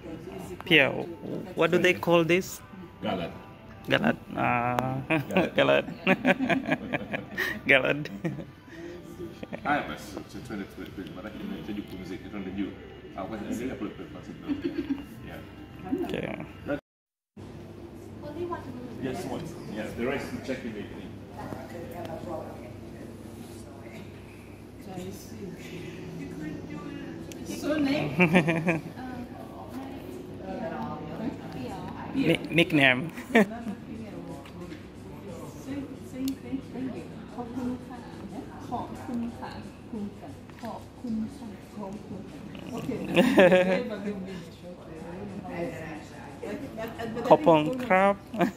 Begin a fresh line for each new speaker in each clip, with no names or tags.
Pierre, what do they call this?
Galad.
Galad. Galad. Galad.
Haya basi, twende mara tunahitaji kupumzika, twende juu. Au kwa nini hapo basi? Yeah.
Okay.
Yes, once. Yeah, the rest you check in the evening.
Nickname. Kopong crab.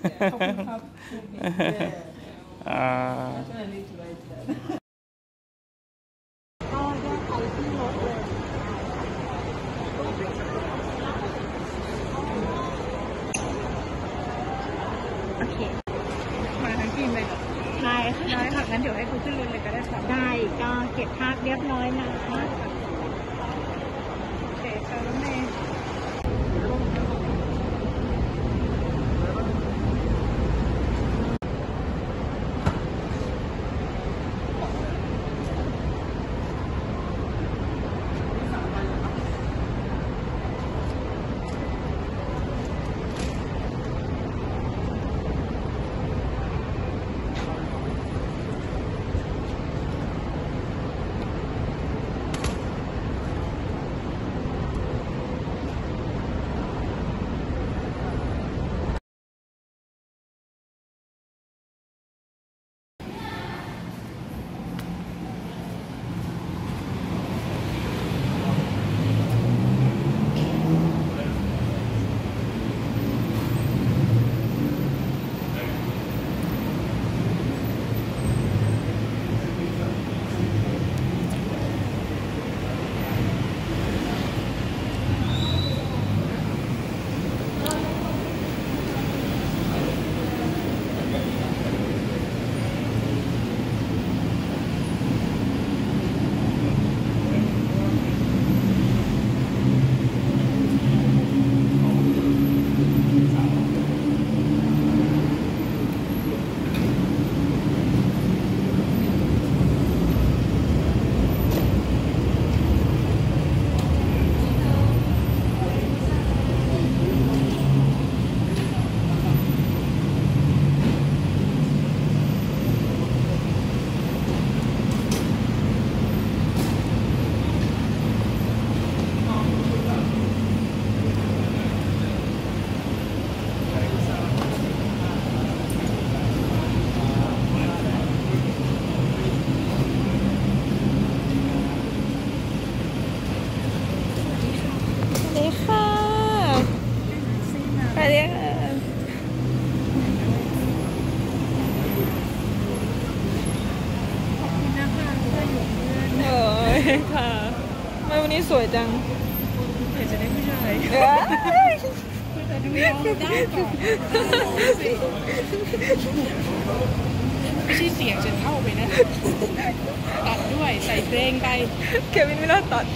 มาทั้งทีมเลยได้ค่ะงั้นเดี๋ยวให้คุณขึ้นรถเลยก็ได้ค่ะได้ก็เก็บภาพเรียบร้อยนะโอเคค่ะรถเมย์
ค่ะไม่วันนี้สวยจัง
เดี๋ยวจะได้ผู้ชายแต่ดูยาวได้ก่อนไม่ใช่เสียงฉันเข้าไปนะตัดด้วยใส่เพลงไป
เควินไม่น่าตัด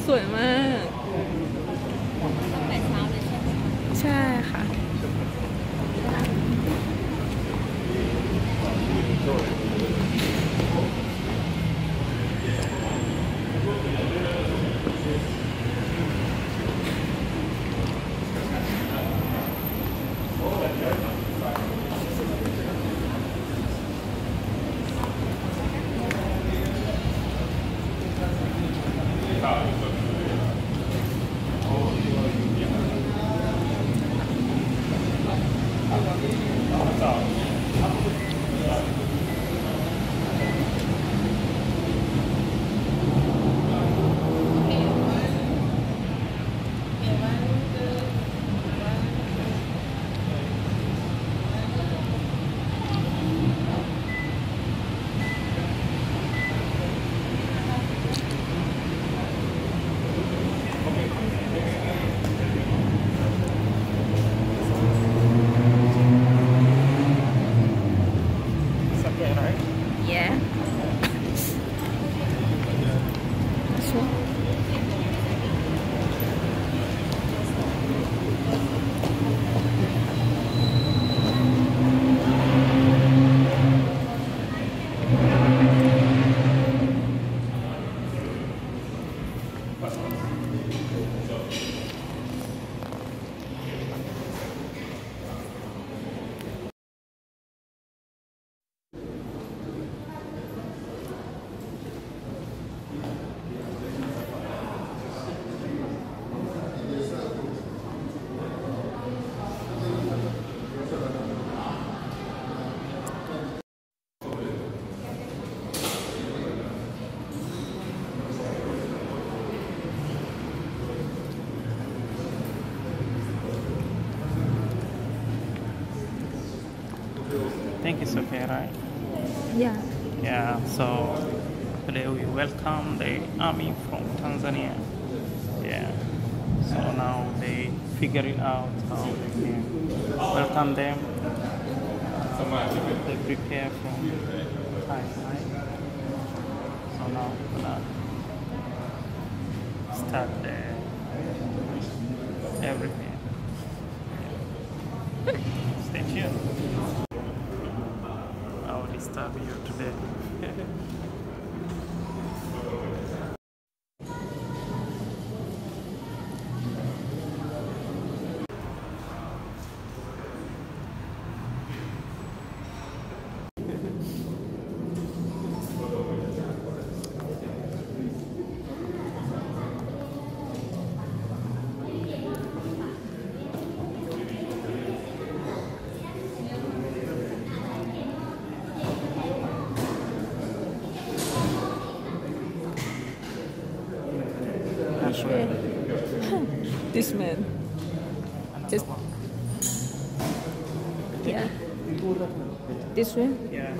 สวยมาก
ตั้งแต่เช้าเลยใช่ไหม
ใช่ค่ะ
It's okay, right?
yeah this one
I think it's okay, right?
yeah
Yeah, so today we welcome the army from Tanzania. Yeah, so now they figure it out how they can welcome them. They prepare from Thai side. So now we're gonna start everything. Stay tuned. I will disturb you today.
which way this man just yeah this way
Yeah.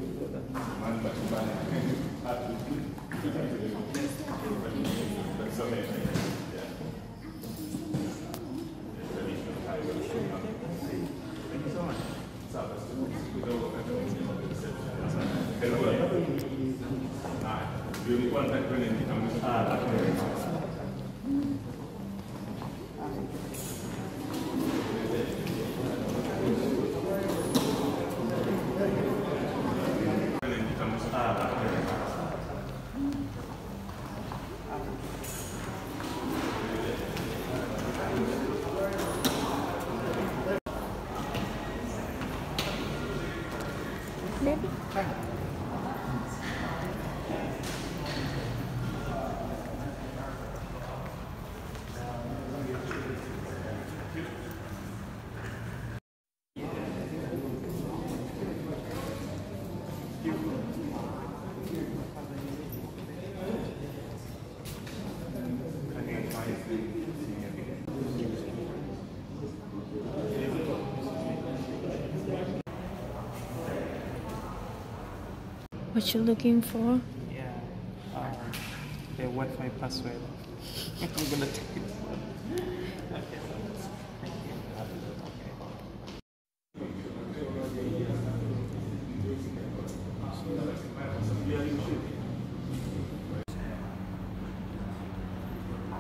maybe what you looking for?
Yeah. The Wi-Fi password. I'm gonna take it. Okay. Thank you.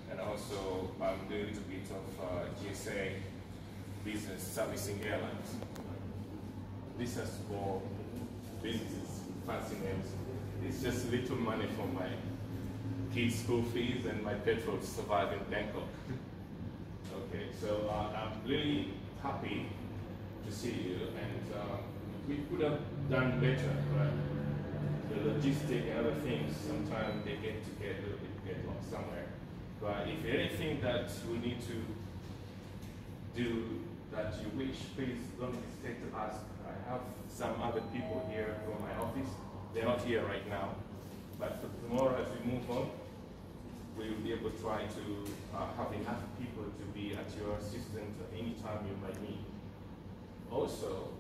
and also I'm doing a little bit of GSA business servicing airlines. This is for businesses, fancy names. It's just little money for my kids' school fees and my petrol to survive in Bangkok. Okay, so I'm really happy to see you, and we could have done better, but the logistic and other things, sometimes they get lost somewhere. But if anything that we need to do that you wish, please don't hesitate to ask. I have some other people here from my office. They're not here right now, but for tomorrow as we move on, we will be able to try to have enough people to be at your assistance at any time you might need. Also,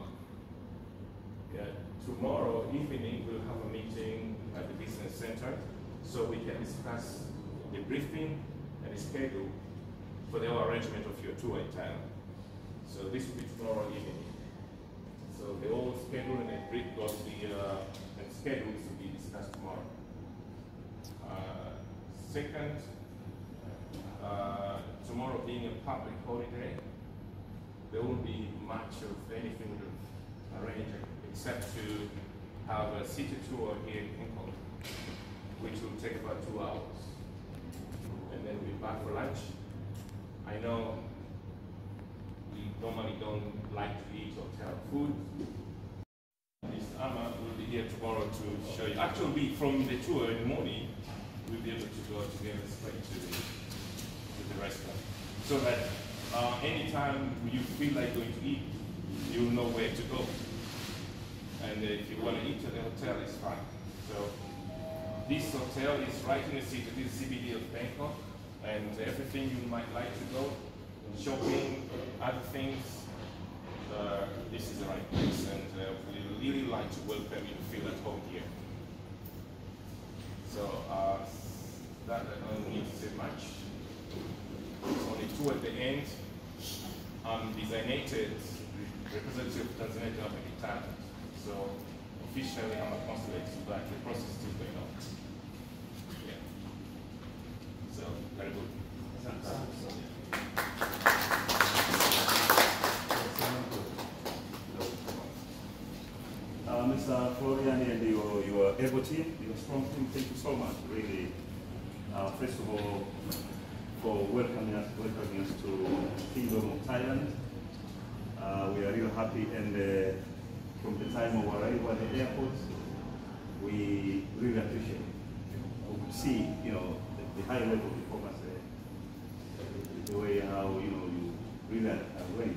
tomorrow evening we'll have a meeting at the business center so we can discuss the briefing and the schedule for the arrangement of your tour in Thailand. So this will be tomorrow evening. So the whole schedule and the brief of the schedules will be discussed tomorrow. Second, tomorrow being a public holiday, there won't be much of anything to arrange except to have a city tour here in Bangkok, which will take about 2 hours. And then we'll be back for lunch. I know we normally don't like to eat hotel food. Ms. Amma will be here tomorrow to show you. Actually, from the tour in the morning, we'll be able to go together straight to the restaurant. So that anytime you feel like going to eat, you'll know where to go. And if you want to eat at the hotel, it's fine. So this hotel is right in the city, this CBD of Bangkok, and everything you might like to go, shopping, other things, this is the right place, and we really like to welcome you to feel at home here. So that I don't need to say much. It's only two at the end. I'm designated representative of Tanzania to Africa. So officially I'm a consulate, but the process is still going on. Yeah. So very good.
Mr. Florian and your able team, your strong team, thank you so much, really. First of all, for welcoming us to Kingdom of Thailand. We are really happy, and from the time of arrival at the airport, we really appreciate it. We could see, the high level of performance, the way how, you really arrange.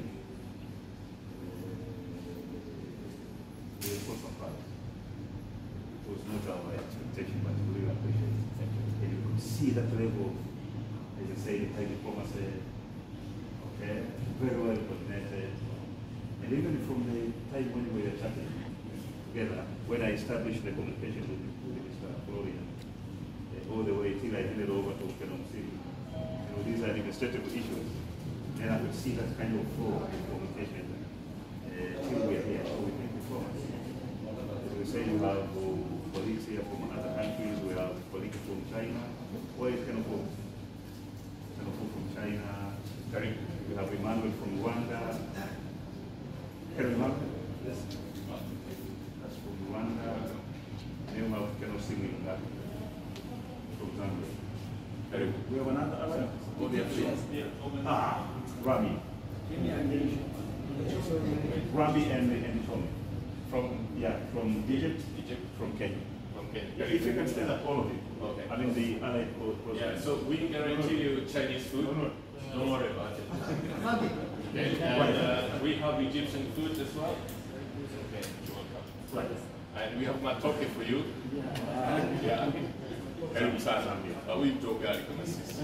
We were so surprised. It was not our expectation, but we really appreciate it. And you could see that level, as you say, the high diplomacy, okay, very well coordinated. And even from the time when we were chatting together, when I established the communication with Mr. Florian, all the way till I handed over to Phenom City, these are administrative issues, and I could see that kind of flow of communication till we are here. So we thank you so much. As we say, you have colleagues here from other countries, we have colleagues from China. Where is Kenofu? Kenofu from China. We have Emmanuel from Rwanda. Yes. That's from Rwanda. And you have Kenofu from Zambia. We have another Rami. Rami and Tommy. From Egypt, from Kenya. Yeah, if you can stand up, all of it.
Okay.
I mean the allied
Yeah, so we guarantee you Chinese food. Don't worry about it. Okay. And we have Egyptian food as well. Okay, you're welcome.
Right.
And we have matoke for you. Yeah. Karibu sana. Wito ugali kama sisi.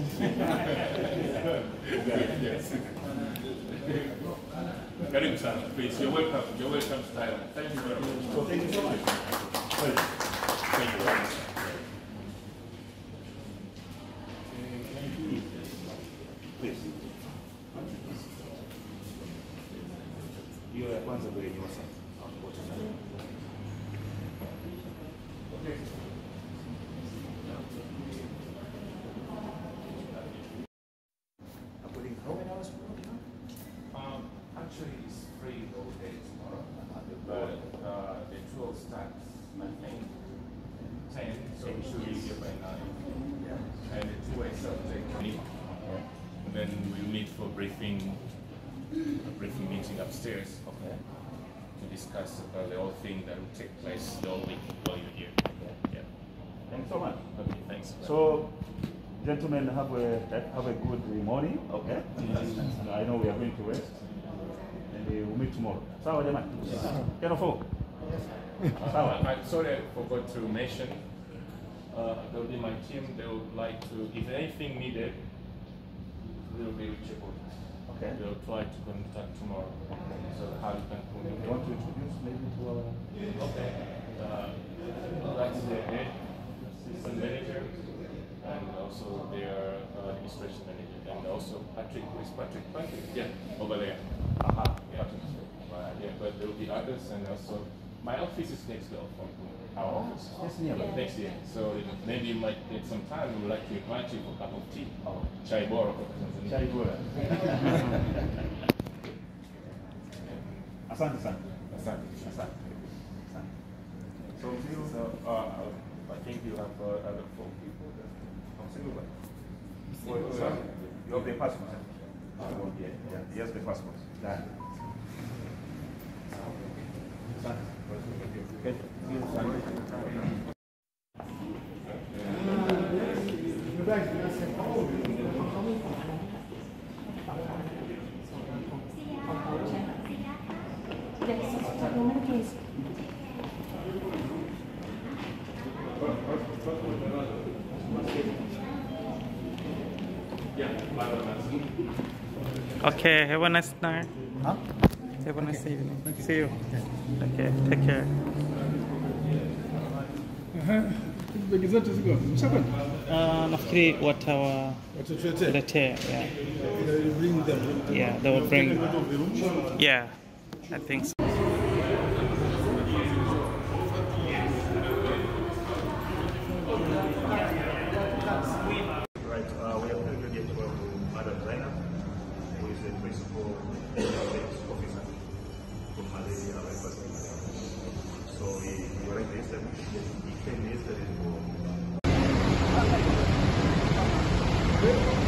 Yes. Karibu sana. Please, you're welcome. You're welcome to Thailand. Thank you very much.
So thank you so much.
Thank you very much.
Please. Hiyo ya kwanza ndio yenye wasa. Okay.
should be here by 9. And the two-way subject. And then we'll meet for a briefing meeting upstairs.
Okay.
To discuss about the whole thing that will take place the whole week while you're here. Yeah.
Thanks so much.
Okay, thanks.
So, gentlemen, have a good morning. Okay. And I know we are going to rest. And we'll meet tomorrow. Sawa jamani. Kenofo.
I'm sorry I forgot to mention. There'll be my team. They would like to, if anything needed, they'll be reachable.
Okay.
They'll try to contact tomorrow. So how you can
You
communicate.
want to introduce maybe to our...
Okay. That's the head assistant manager and also their administration manager and also Patrick. Who is Patrick? Patrick. Yeah, over there.
Aha.
Yeah. Right. Yeah, but there will be others and also my office is next door from our office.
Yes, nearby.
Next year. So maybe you might take some time. We would like to invite you for a cup of tea. Chai bora.
Chai bora. Asante sana.
Asante. So I think you have other 4 people there.
You have the passport. Yeah. Yes, the passport. Done. Okay.
Okay, have a nice night.
Huh?
Have a nice evening. See you. Okay, take care.
Begi zote ziko mshakwenda?
Nafikiri watawa
Watuletee.
letea, yeah.
You bring them.
Yeah, they will bring. Yeah, I think so.
Right, we have privileged to welcome Madam Zainab, who is the principal officer from Malaria University. So we were like this, he came yesterday for